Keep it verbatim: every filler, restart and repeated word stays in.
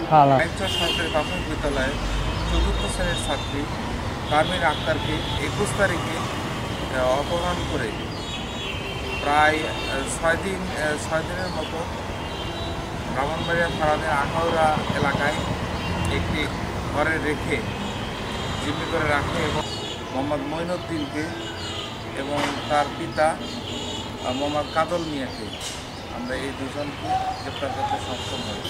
নারায়ণগঞ্জ সরকারি প্রাথমিক বিদ্যালয়ের চতুর্থ শ্রেণীর ছাত্রী তারমিন আক্তারকে একুশ তারিখে অপহরণ করে প্রায় ছয় দিন ছয় দিনের মতো ব্রাহ্মণবাড়িয়া থানার আখাউড়া এলাকায় একটি ঘরে রেখে জিম্মি করে রাখে এবং মোহাম্মদ মঈনুদ্দিনকে এবং তার পিতা মোহাম্মদ কাজল মিয়াকে আমরা এই দুজনকে গ্রেপ্তার করতে সক্ষম হই।